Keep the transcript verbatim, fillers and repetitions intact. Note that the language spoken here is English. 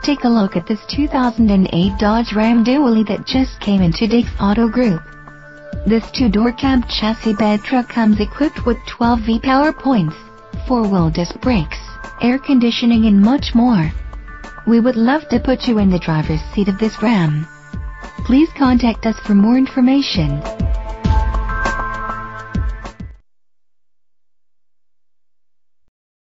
take a look at this two thousand eight Dodge Ram dually that just came into Dick's Auto Group. This two-door cab chassis bed truck comes equipped with twelve V-Power points, four-wheel disc brakes, air conditioning and much more. We would love to put you in the driver's seat of this Ram. Please contact us for more information.